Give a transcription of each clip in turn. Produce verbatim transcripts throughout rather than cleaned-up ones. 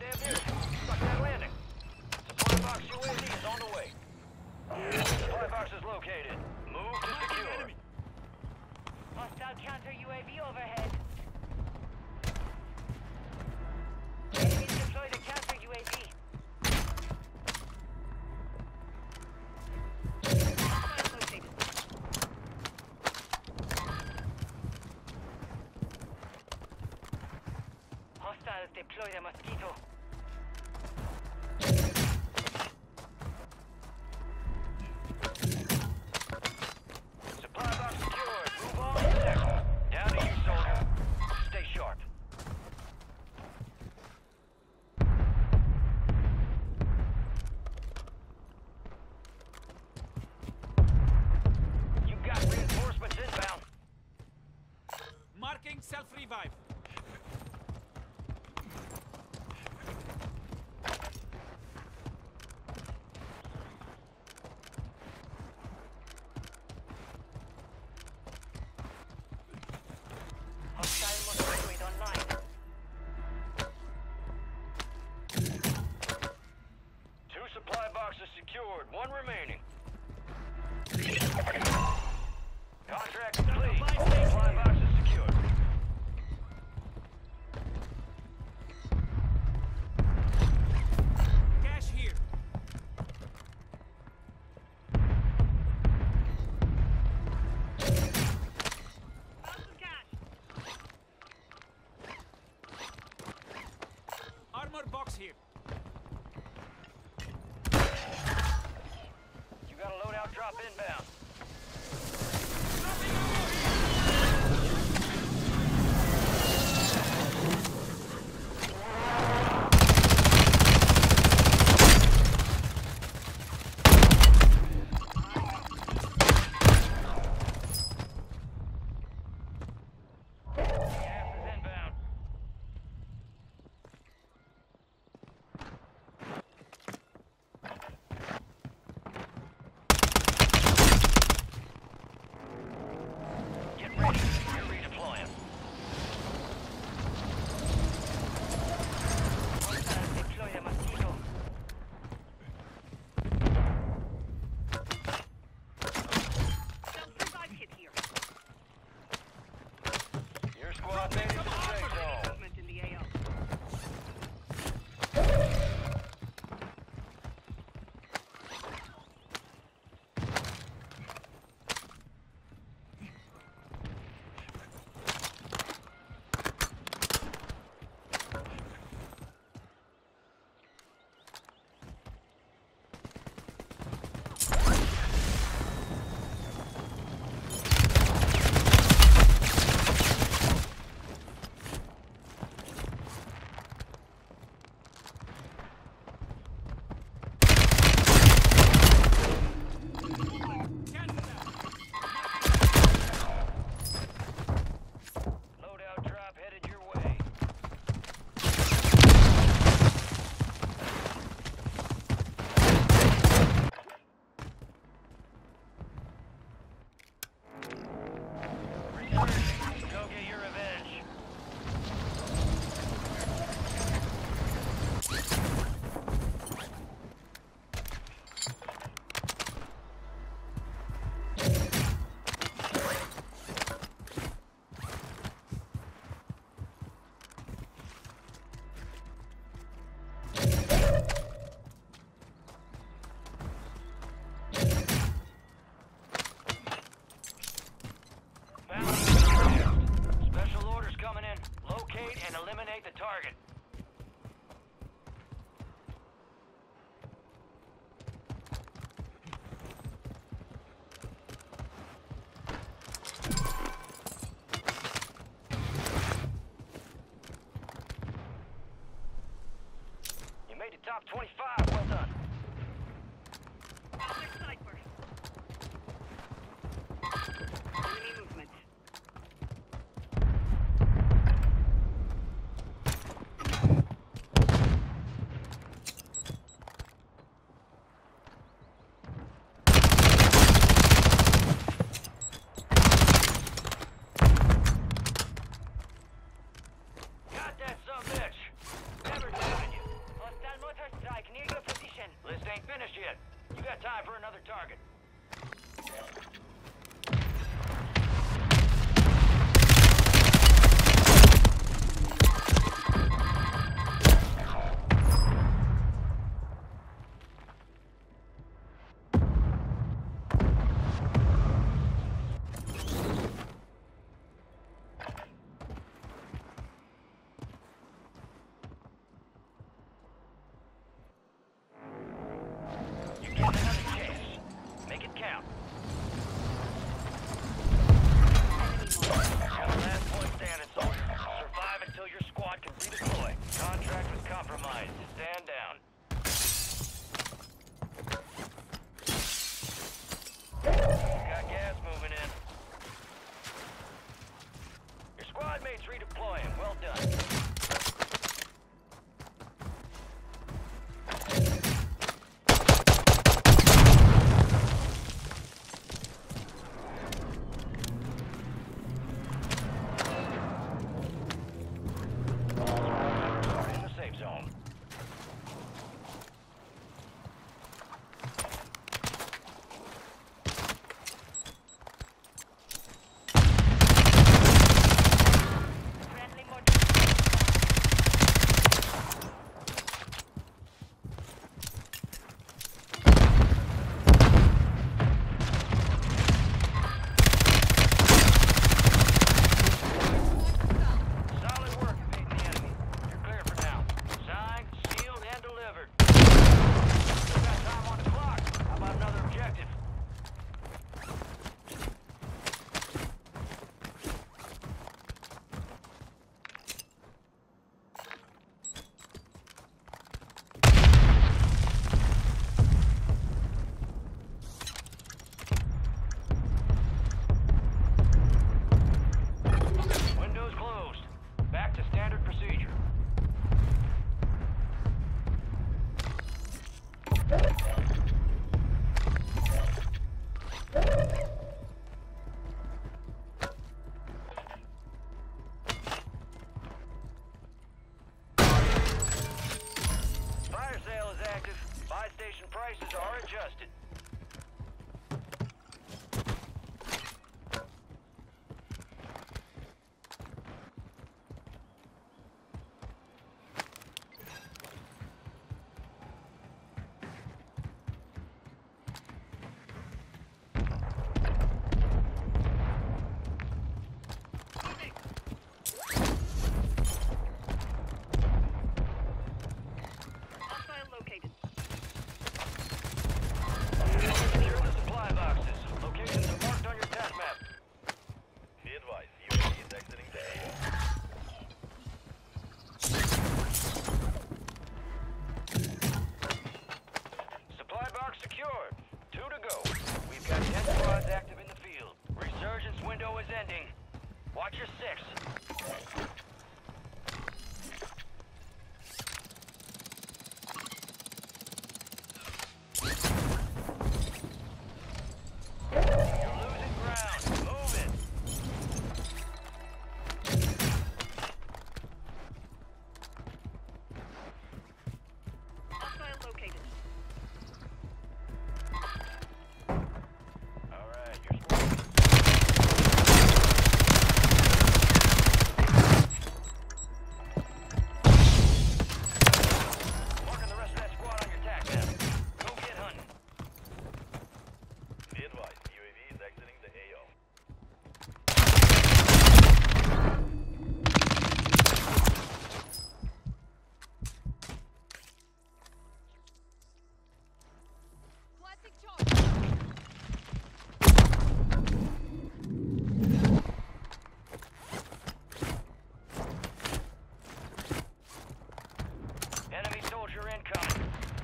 damn near. Stuck that landing. Supply box U A V is on the way. Supply box is located. Move to secure. Hostile counter U A V overhead. Enemies deploy the counter U A V. Hostiles deploy the mosquito. Supply box secured. Move on to the next one. Down to you, soldier. Stay sharp. You got reinforcements inbound. Marking self-revive. Hostile mosquito online. Two supply boxes secured. One remaining. Contract complete. All supply boxes secured. Cash here. Armor box here. You got a loadout drop inbound. Gas is inbound. Get ready. You're redeploying. Hostiles deploy the mosquito. Self-revive kit here. Your squad made it to the safe zone. Movement in the A O. Loadout drop headed your way. Resurgence. Go get your revenge. Special orders coming in. Locate and eliminate the target. You made the top twenty-five. Well done. Sniper. Enemy movement. Got that sumbitch. Never doubted you. prices are adjusted. Hostile located. Secure the supply boxes. Locations are marked on your task map. Be advised, U A V is exiting the A O. Supply box secured. Two to go. We've got ten squads active in the field. Resurgence window is ending. Watch your six. You're losing ground. Move it. Hostile located. All right, your squad. Marking the rest of that squad on your tac map. Go get hunting. Be advised, U A V is exiting the A O. Plastic charge. Enemy soldier incoming.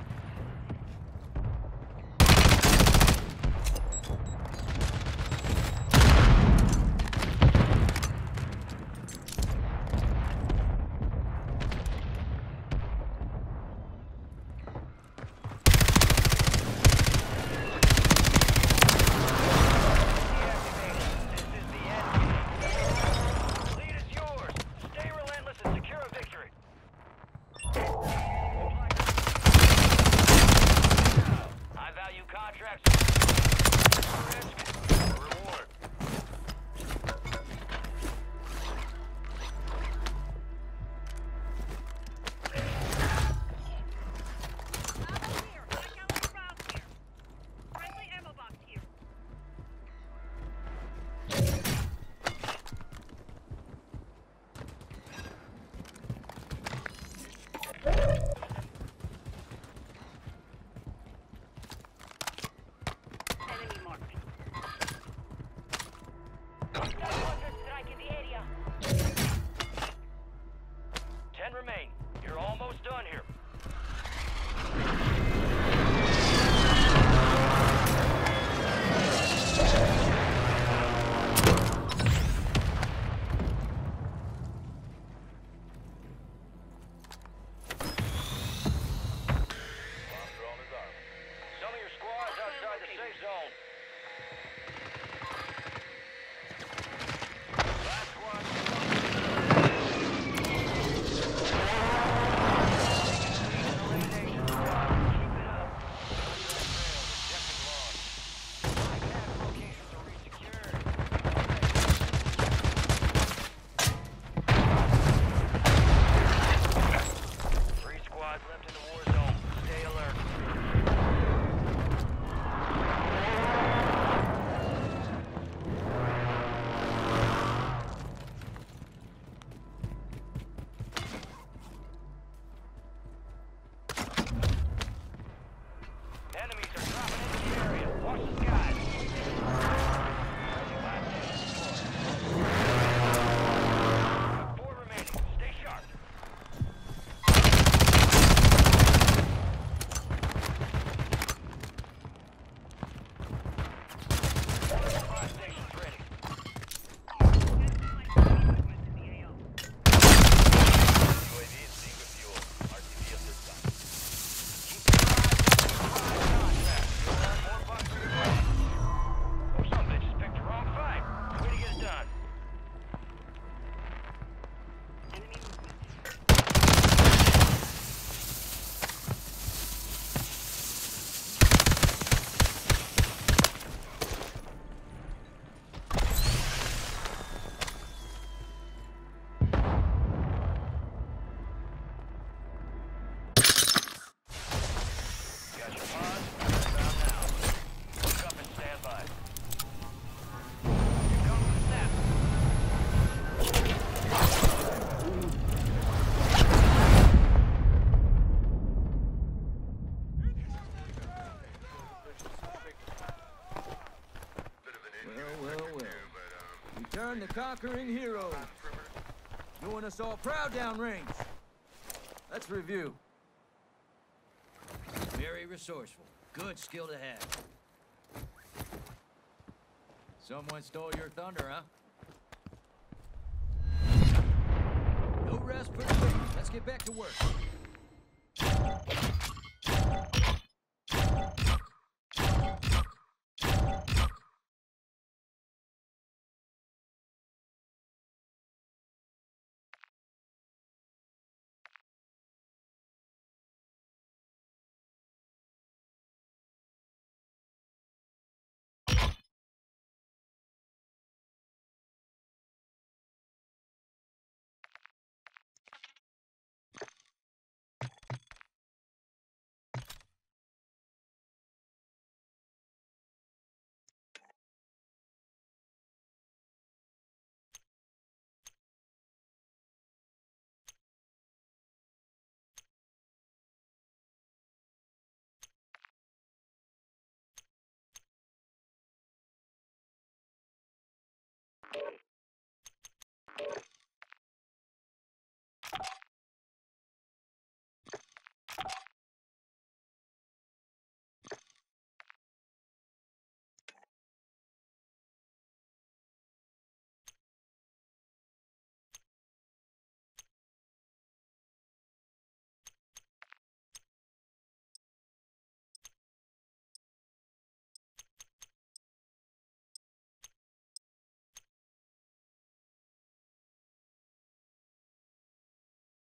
This is the end. Lead is yours. Stay relentless and secure a victory. High value contracts. Risk. Reward. Ammo here. High caliber rounds here. Friendly ammo box here. Enemy marked. Hunter strike in the area. Ten remain. You're almost done here. Bomb drone is armed. Some of your squads outside the safe zone. Last squad. one, the conquering hero. Doing us all proud downrange. Let's review. Very resourceful. Good skill to have. Someone stole your thunder, huh? No rest for the wicked. Let's get back to work.